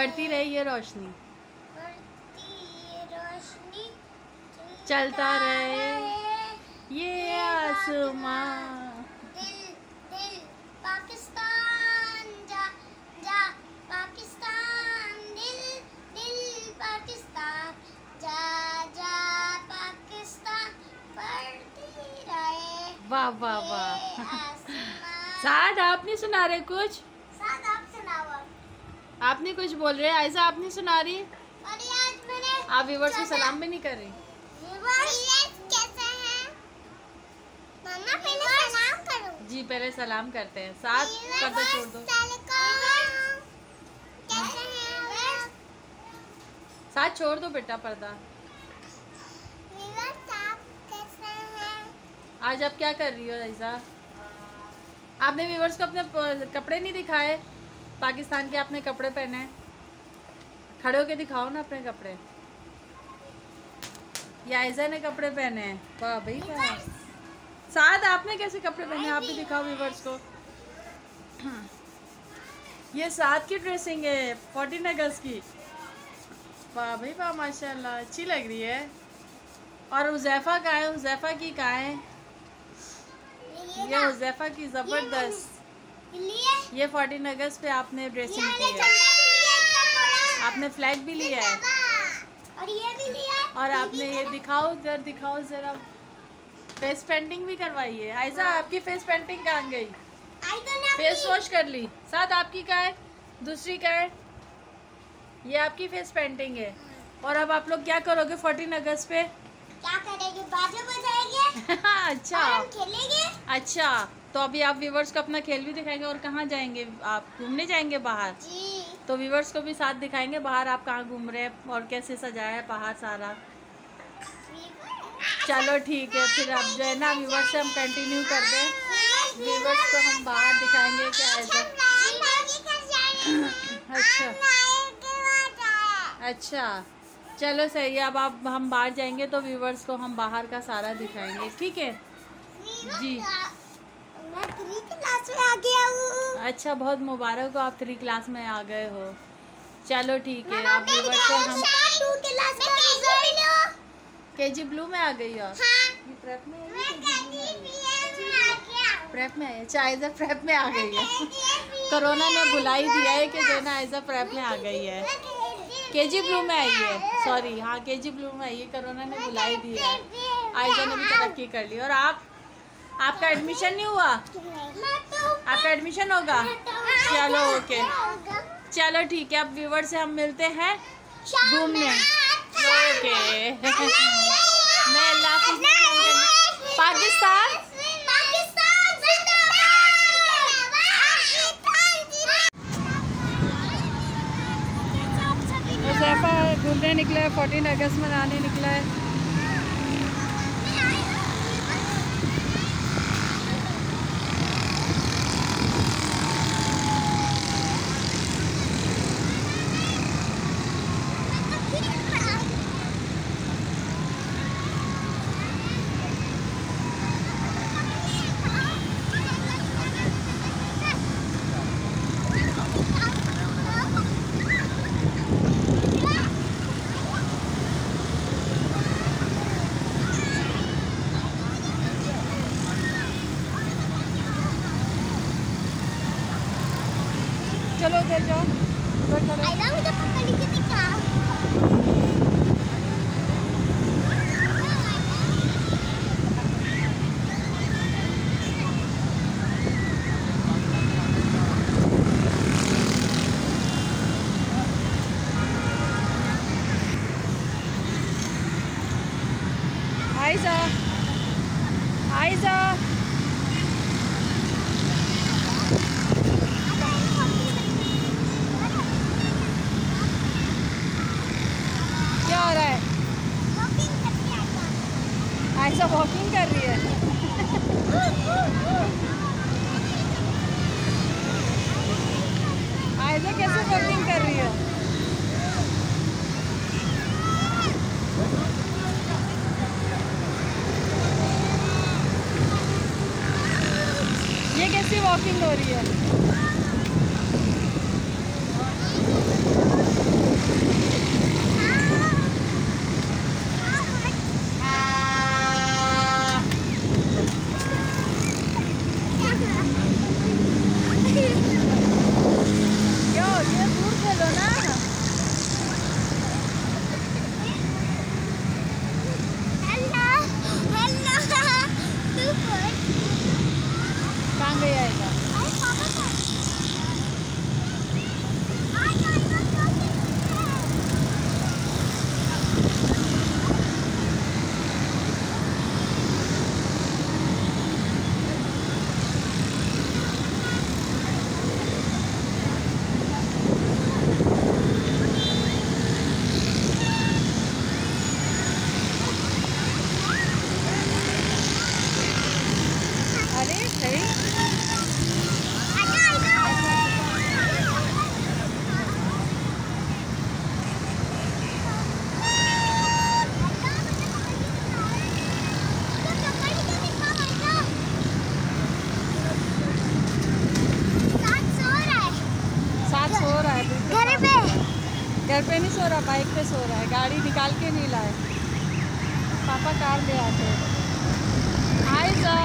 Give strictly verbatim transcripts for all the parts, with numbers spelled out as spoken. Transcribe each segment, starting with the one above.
बढ़ती रही ये रोशनी, रोशनी चलता रहे ये आसमां। दिल दिल पाकिस्तान जा जा पाकिस्तान, दिल दिल पाकिस्तान जा जा पाकिस्तान, बढ़ती रहे। वाह वाह वाह। साद आप नहीं सुना रहे कुछ? साद आप सुनाओ। आप नहीं कुछ बोल रहे? आयजा आप नहीं सुना रही? और आज मैंने आप व्यूअर्स को सलाम भी नहीं कर रही? कैसे हैं? मम्मा पहले सलाम करो। जी पहले सलाम करते हैं। साथ पर्दा छोड़ दो। कैसे हैं? साथ छोड़ दो बेटा पर्दा। कैसे हैं? आज आप क्या कर रही हो आयजा? आपने व्यूअर्स को अपने कपड़े नहीं दिखाए? पाकिस्तान के आपने कपड़े पहने हैं। खड़े होके दिखाओ ना अपने कपड़े। ये आयजा ने कपड़े पहने हैं। वाह भाई वाह। साथ आपने कैसे कपड़े पहने? आप भी दिखाओ व्यूअर्स को। ये साथ की ड्रेसिंग है फोर्टीन अगस्त की। वाह भाई वाह माशाल्लाह, अच्छी लग रही है। और हुज़ैफा का है, हुज़ैफा की कहाँ है? ये हुज़ैफा की ज़बरदस्त। ये फोर्टीन अगस्त पे आपने ड्रेसिंग की है। आपने फ्लैग भी लिया है और ये भी लिया है। और आपने ये दिखाओ जरा, दिखाओ जरा, फेस पेंटिंग भी करवाई है। आयजा आपकी फेस पेंटिंग कहाँ गई? फेस वॉश कर ली। साथ आपकी कहाँ है? दूसरी कहाँ है? ये आपकी फेस पेंटिंग है। और अब आप लोग क्या करोगे फोर्टीन अगस्त पे? क्या करेंगे? बाजू बजाएंगे। अच्छा और हम खेलेंगे। अच्छा, तो अभी आप व्यूवर्स को अपना खेल भी दिखाएंगे। और कहाँ जाएंगे आप? घूमने जाएंगे बाहर? जी। तो व्यूवर्स को भी साथ दिखाएंगे बाहर आप कहाँ घूम रहे हैं और कैसे सजाया है बाहर सारा। चलो ठीक है, फिर अब जो है ना व्यूवर्स से हम कंटिन्यू कर दें। व्यूवर्स को हम बाहर दिखाएंगे क्या ऐसा। अच्छा अच्छा चलो सही है। अब आप हम बाहर जाएंगे तो व्यूवर्स को हम बाहर का सारा दिखाएंगे, ठीक है जी। मैं थ्री क्लास में आ गया हूँ। अच्छा, बहुत मुबारक हो, आप थ्री क्लास में आ गए हो। चलो ठीक है, आप व्यूवर्स से हम केजी ब्लू में आ गई हो। प्रेप में प्रेप में आई है। अच्छा आयजा प्रेप में आ गई है। कोरोना ने बुला ही दिया है कि जो ना आयजा प्रेप में आ गई है। केजी ब्लू में आई है, सॉरी हाँ केजी ब्लू में आई है। कोरोना ने बुला ही दिया है। आयजा ने भी तरक्की कर ली। और आप, आपका एडमिशन नहीं हुआ? आपका एडमिशन होगा? चलो ओके, चलो ठीक है। अब व्यूवर से हम मिलते हैं घूमने। ओके मैं अल्लाह पाकिस्तान हुज़ैफा घूमने निकला है, फोर्टीन अगस्त मनाने निकला है। चलो उधर जाओ, उधर चलो। आयजा मुझे पकड़ के दिखा। आयजा आयजा क्या हो रहा है? आयजा वॉकिंग कर रही है। आयजा कैसे वॉकिंग कर रही है? ये कैसी वॉकिंग हो रही है? पे नहीं सो रहा, बाइक पे सो रहा है। गाड़ी निकाल के नहीं लाए, पापा कार ले आते। आइजा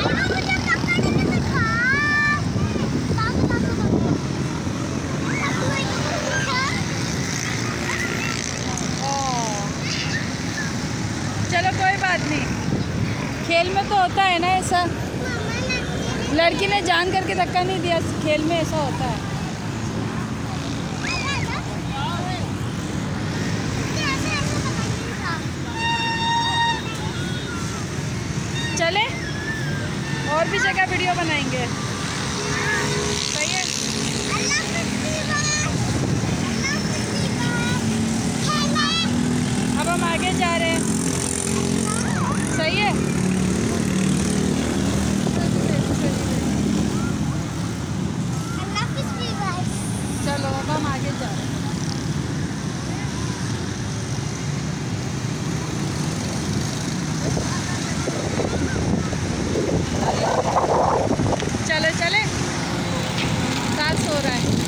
चलो कोई बात नहीं, खेल में तो होता है ना ऐसा। लड़की ने जान करके धक्का नहीं दिया, खेल में ऐसा होता है। चले और भी जगह वीडियो बनाएंगे, सही है। अब हम आगे जा रहे हैं, सही है। चलो अब हम आगे जा रहे हैं। चलो चले, साथ सो रहा है।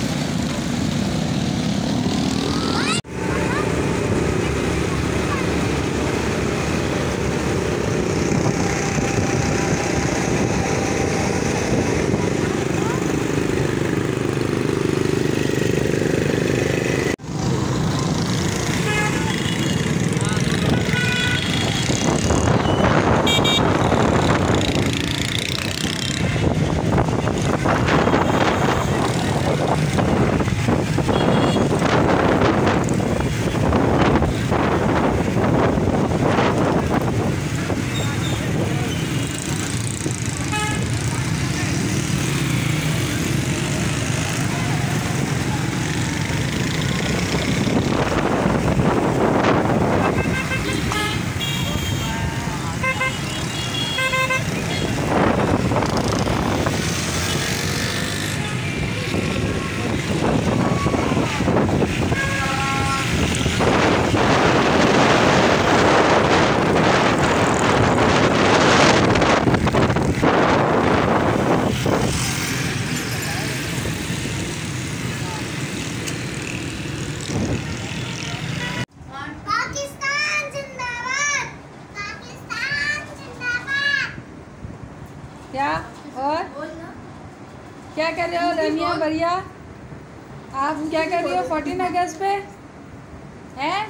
क्या और क्या कर रहे हो रनिया बढ़िया? आप क्या कर रही हो फोर्टीन अगस्त पे हैं?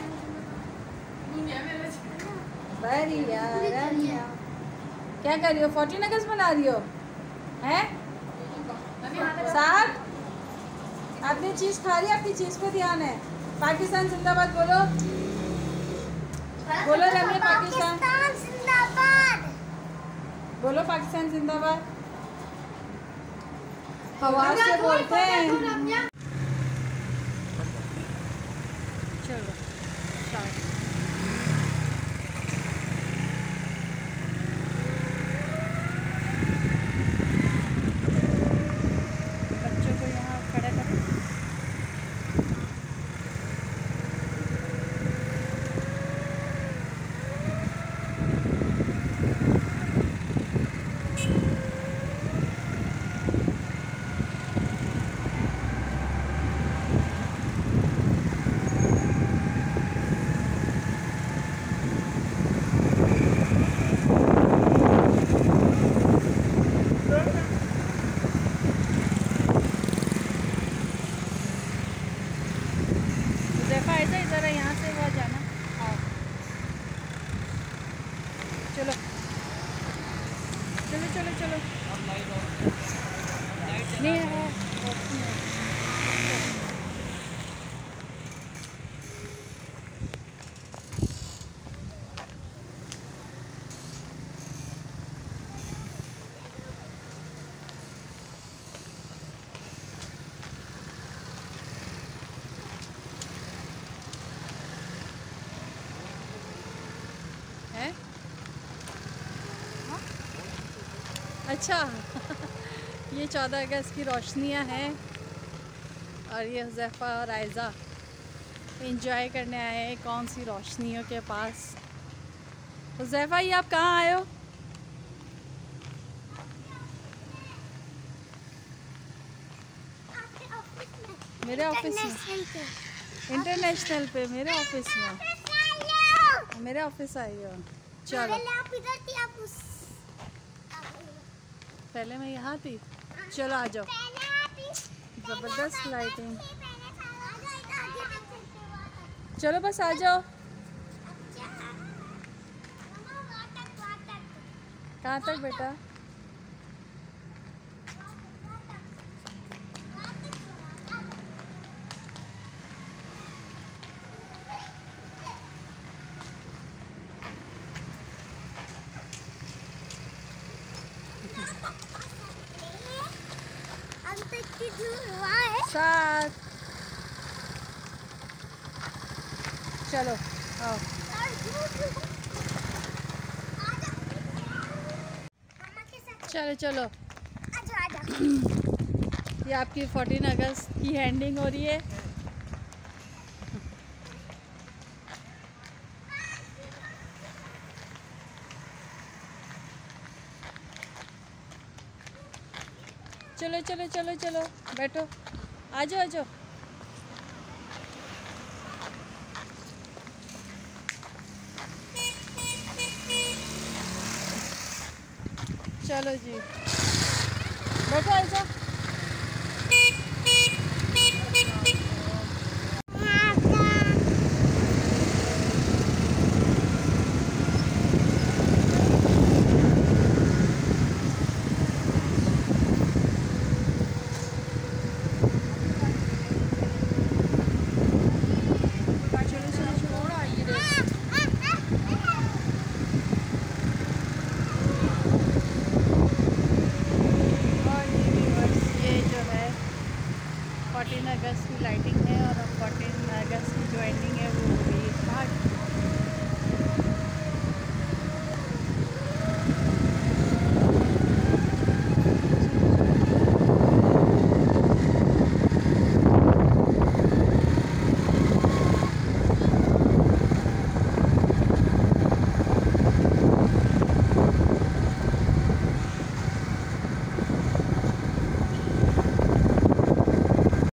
बढ़िया रनिया, क्या कर रही हो? फोर्टीन अगस्त मना रही हो हैं? साथ अपनी चीज खा रही है, अपनी चीज पे ध्यान है। पाकिस्तान जिंदाबाद बोलो, बोलो रनिया पाकिस्तान जिंदाबाद, बोलो पाकिस्तान जिंदाबाद। आवाज से बोलते हैं। चलो बच्चों को यहाँ खड़ा करें। जरा यहाँ से वहाँ जाना। आओ चलो चलो चलो चलो नहीं है है? अच्छा ये चौदह अगस्त की रोशनियाँ हैं और ये हुज़ैफ़ा और आयज़ा एंजॉय करने आए हैं कौन सी रोशनियों के पास। हुज़ैफ़ा ये आप कहाँ आए हो? मेरे ऑफिस में। इंटरनेशनल पे मेरे ऑफिस में, मेरे ऑफिस आई हो। चलो पहले मैं यहाँ थी, चलो आ जाओ। जबरदस्त लाइटिंग, चलो बस आ जाओ। कहाँ तक बेटा? सात, चलो आओ। चलो चलो ये आपकी फोर्टीन अगस्त की हैंडिंग हो रही है। चलो चलो चलो चलो बैठो, आ जाओ आ जाओ। चलो जी बैठो, आ जाओ।